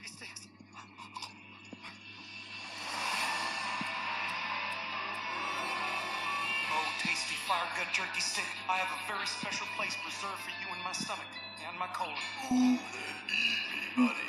Jerky Sticks. Oh, tasty Fire Gut Jerky Stick. I have a very special place reserved for you in my stomach and my colon. Ooh, then eat me, buddy.